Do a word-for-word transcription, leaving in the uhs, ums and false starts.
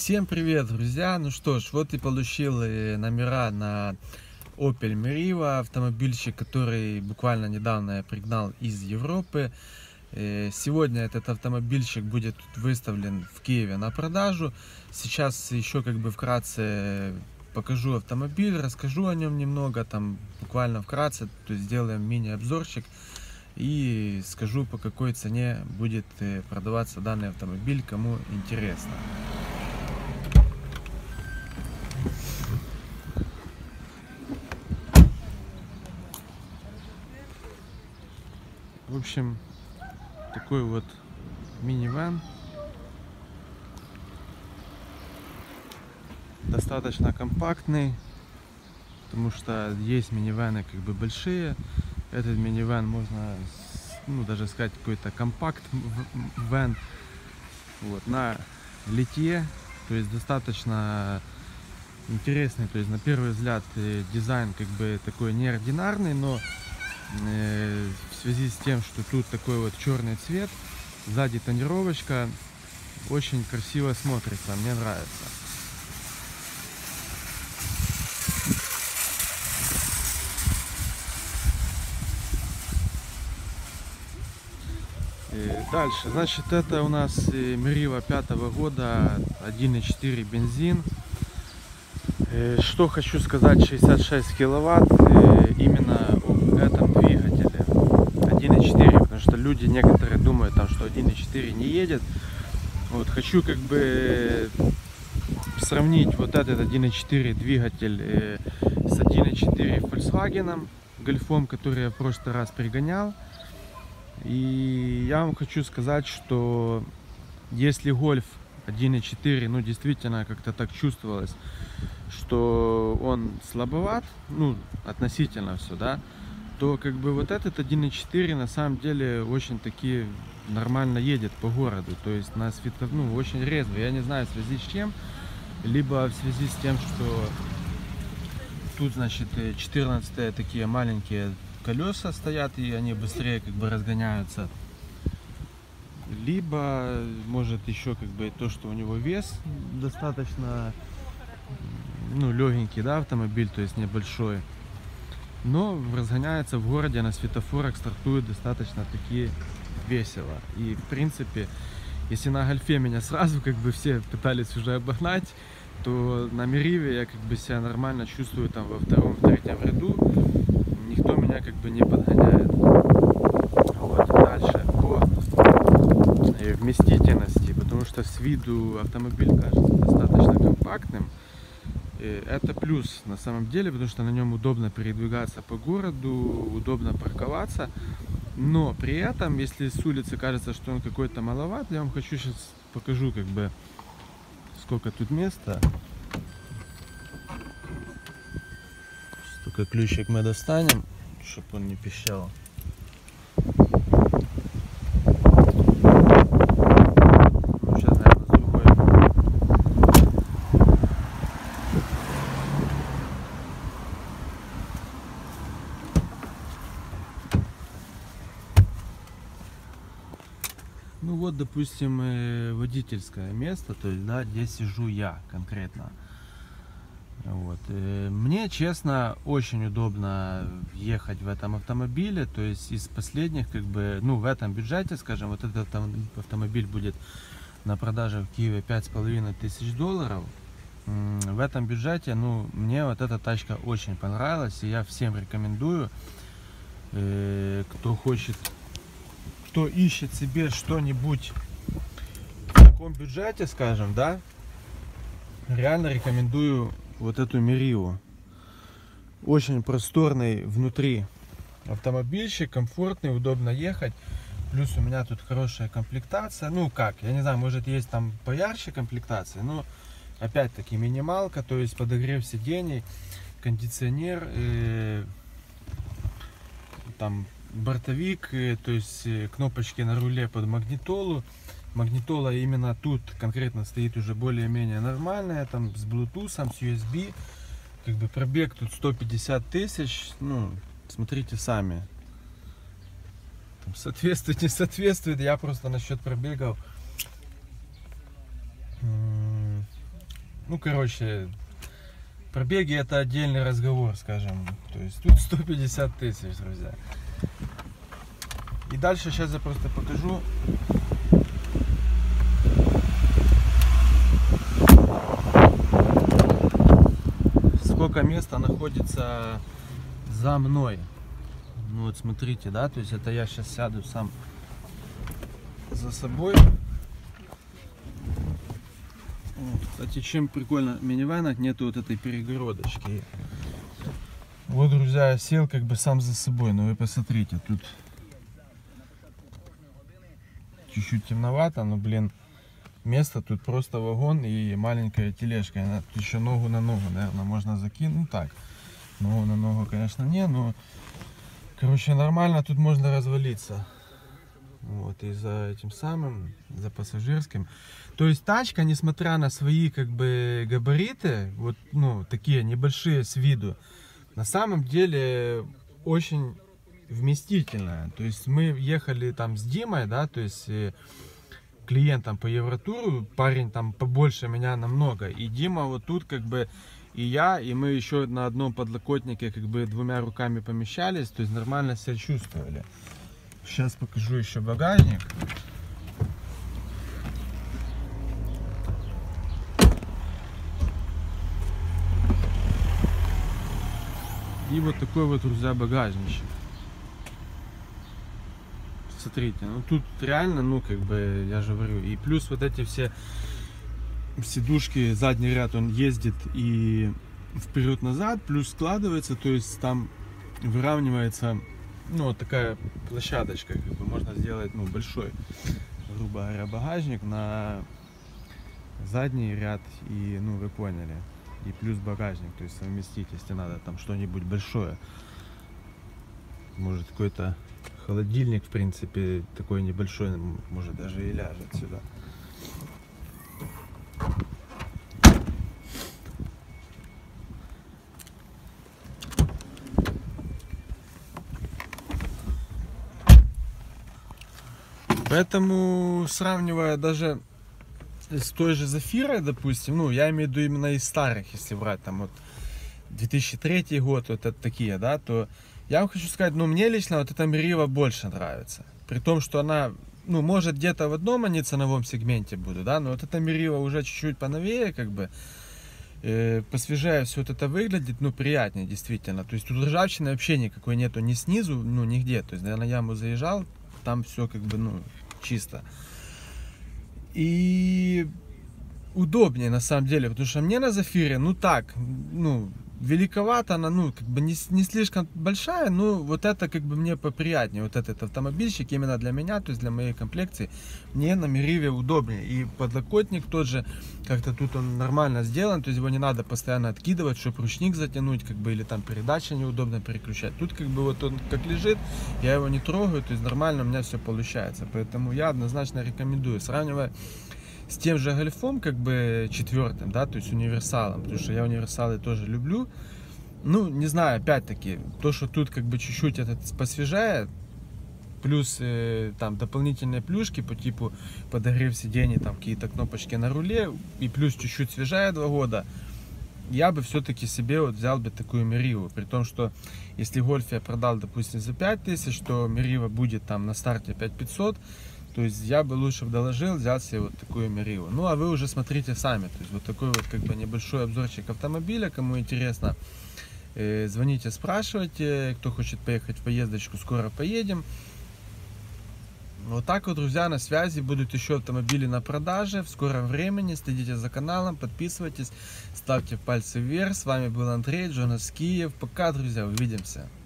Всем привет, друзья! Ну что ж, вот и получил номера на Opel Meriva, автомобильчик, который буквально недавно я пригнал из Европы. Сегодня этот автомобильчик будет выставлен в Киеве на продажу. Сейчас еще как бы вкратце покажу автомобиль, расскажу о нем немного, там буквально вкратце, то есть сделаем мини-обзорчик. И скажу, по какой цене будет продаваться данный автомобиль, кому интересно. В общем, такой вот минивэн. Достаточно компактный, потому что есть минивэны как бы большие. Этот минивэн можно, ну, даже сказать, какой-то компакт-вэн. Вот, на литье, то есть достаточно интересный. То есть на первый взгляд дизайн как бы такой неординарный, но э, в связи с тем, что тут такой вот черный цвет, сзади тонировочка, очень красиво смотрится, мне нравится. Дальше, значит, это у нас Meriva пятого года, один и четыре бензин. Что хочу сказать, шестьдесят шесть киловатт именно об этом двигателе один и четыре, потому что люди некоторые думают, там, что один и четыре не едет. Вот, хочу как бы сравнить вот этот один и четыре двигатель с один и четыре Volkswagen Golf, который я в прошлый раз пригонял. И я вам хочу сказать, что если Golf один и четыре, ну, действительно как-то так чувствовалось, что он слабоват, ну, относительно все, да, то как бы вот этот один и четыре на самом деле очень таки нормально едет по городу, то есть на светов, ну, очень резво. Я не знаю, в связи с чем, либо в связи с тем, что тут, значит, четырнадцатые такие маленькие колеса стоят, и они быстрее как бы разгоняются, либо может еще как бы то, что у него вес достаточно, ну, легенький, да, автомобиль, то есть небольшой, но разгоняется в городе, на светофорах стартует достаточно таки весело. И в принципе, если на Гольфе меня сразу как бы все пытались уже обогнать, то на Мериве я как бы себя нормально чувствую там во втором, третьем ряду. Никто меня как бы не подгоняет. Вот, дальше по вместительности, потому что с виду автомобиль кажется достаточно компактным. Это плюс на самом деле, потому что на нем удобно передвигаться по городу, удобно парковаться. Но при этом, если с улицы кажется, что он какой-то маловат, я вам хочу сейчас покажу как бы сколько тут места. Только ключик мы достанем, чтобы он не пищал. Ну, сейчас, наверное, с другой. Ну вот, допустим, водительское место, то есть, да, здесь сижу я конкретно. Вот. Мне, честно, очень удобно ехать в этом автомобиле, то есть из последних, как бы, ну, в этом бюджете, скажем, вот этот автомобиль будет на продаже в Киеве пять с половиной тысяч долларов. В этом бюджете, ну, мне вот эта тачка очень понравилась, и я всем рекомендую, кто хочет, кто ищет себе что-нибудь в таком бюджете, скажем, да, реально рекомендую вот эту Meriva. Очень просторный внутри автомобильчик, комфортный, удобно ехать. Плюс у меня тут хорошая комплектация. Ну как, я не знаю, может есть там поярче комплектация, но опять-таки минималка, то есть подогрев сидений, кондиционер, э, там бортовик, э, то есть э, кнопочки на руле под магнитолу. Магнитола именно тут конкретно стоит уже более-менее нормальная, там с Bluetooth, с ю эс би. Как бы пробег тут сто пятьдесят тысяч, ну, смотрите сами. Там соответствует, не соответствует, я просто насчет пробегов Ну, короче, пробеги это отдельный разговор, скажем. То есть тут сто пятьдесят тысяч, друзья. И дальше сейчас я просто покажу. Сколько места находится за мной. Ну вот смотрите, да, то есть это я сейчас сяду сам за собой. Вот. Кстати, чем прикольно в минивэнах нету вот этой перегородочки. Вот, друзья, я сел как бы сам за собой, но вы посмотрите, тут чуть-чуть темновато, но, блин, место тут просто вагон и маленькая тележка. Она, тут еще ногу на ногу, наверное, можно закинуть. Ну так, ногу на ногу, конечно, не, но, короче, нормально тут можно развалиться. Вот, и за этим самым, за пассажирским. То есть тачка, несмотря на свои как бы габариты, вот, ну, такие небольшие с виду, на самом деле очень вместительная. То есть мы ехали там с Димой, да, то есть клиентом по Евротуру, парень там побольше меня намного. И Дима вот тут как бы, и я, и мы еще на одном подлокотнике как бы двумя руками помещались, то есть нормально себя чувствовали. Сейчас покажу еще багажник. И вот такой вот, друзья, багажничек. Смотрите, ну тут реально, ну как бы, я же говорю, и плюс вот эти все сидушки, задний ряд, он ездит и вперед-назад, плюс складывается, то есть там выравнивается, ну вот такая площадочка, как бы можно сделать, ну, большой, грубо говоря, багажник на задний ряд, и, ну, вы поняли, и плюс багажник, то есть совместить, если надо там что-нибудь большое, может какой-то холодильник, в принципе, такой небольшой, может даже и ляжет сюда. Поэтому, сравнивая даже с той же Зафирой, допустим, ну, я имею в виду именно из старых, если брать, там, вот, две тысячи третий год, вот это такие, да, то я вам хочу сказать, ну, мне лично вот эта Мерива больше нравится. При том, что она, ну, может, где-то в одном они ценовом сегменте будут, да, но вот эта Мерива уже чуть-чуть поновее, как бы, э, посвежее все вот это выглядит, ну, приятнее, действительно. То есть тут ржавчины вообще никакой нету, ни снизу, ну, нигде. То есть, я на яму заезжал, там все, как бы, ну, чисто. И удобнее, на самом деле, потому что мне на Зафире, ну, так, ну, великовато она, ну, как бы не, не слишком большая, но вот это как бы мне поприятнее, вот этот автомобильчик именно для меня, то есть для моей комплекции, мне на Мериве удобнее. И подлокотник тот же, как-то тут он нормально сделан, то есть его не надо постоянно откидывать, чтобы ручник затянуть, как бы, или там передача неудобно переключать. Тут как бы вот он как лежит, я его не трогаю, то есть нормально у меня все получается. Поэтому я однозначно рекомендую, сравнивая с тем же Гольфом, как бы четвертым, да, то есть универсалом, потому что я универсалы тоже люблю. Ну, не знаю, опять-таки, то, что тут как бы чуть-чуть этот посвежает, плюс э, там дополнительные плюшки по типу подогрев сидений, там какие-то кнопочки на руле, и плюс чуть-чуть свежая два года, я бы все-таки себе вот взял бы такую Мериву, при том, что если Гольф я продал, допустим, за пять тысяч, то Мерива будет там на старте пять пятьсот. То есть я бы лучше доложил, взял себе вот такую Мериву. Ну, а вы уже смотрите сами. То есть вот такой вот как бы небольшой обзорчик автомобиля. Кому интересно, э, звоните, спрашивайте. Кто хочет поехать в поездочку, скоро поедем. Вот так вот, друзья, на связи. Будут еще автомобили на продаже в скором времени. Следите за каналом, подписывайтесь, ставьте пальцы вверх. С вами был Андрей, Джонас Киев. Пока, друзья, увидимся.